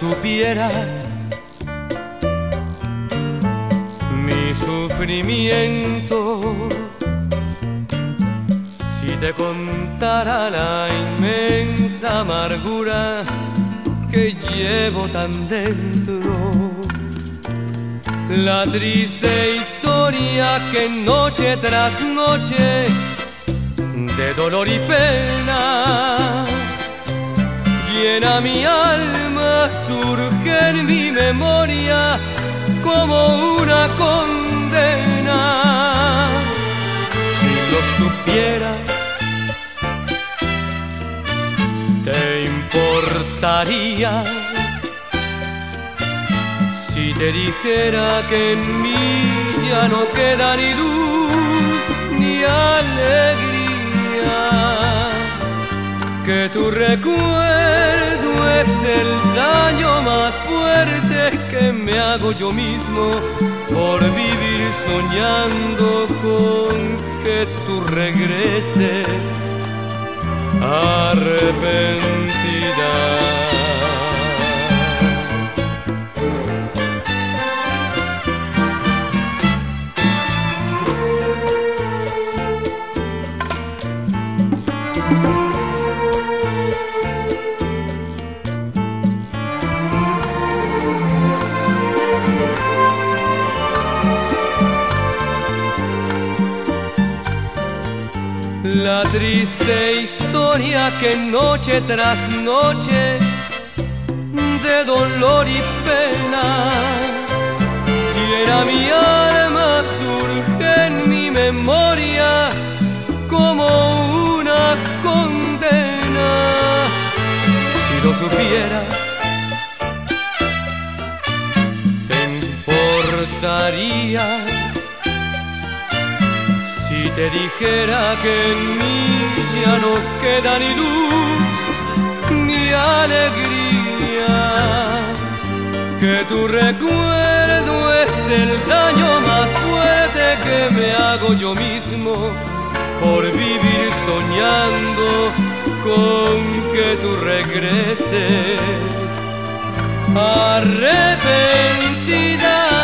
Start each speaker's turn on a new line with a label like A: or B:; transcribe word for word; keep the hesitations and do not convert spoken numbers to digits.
A: supieras mi sufrimiento, si te contara la inmensa amargura que llevo tan dentro, la triste historia que noche tras noche de dolor y pena llena mi alma, surge en mi memoria como una condena. Si lo supieras, te importaría si te dijera que en mí ya no queda ni luz ni alegría, que tu recuerdo es el daño más fuerte que me hago yo mismo por vivir soñando con que tú regreses arrepentida. La triste historia que noche tras noche de dolor y pena llena mi alma, surge en mi memoria como una condena. Si lo supieras, te importaría si te dijera que en mí ya no queda ni luz ni alegría, que tu recuerdo es el daño más fuerte que me hago yo mismo por vivir soñando con que tú regreses arrepentida.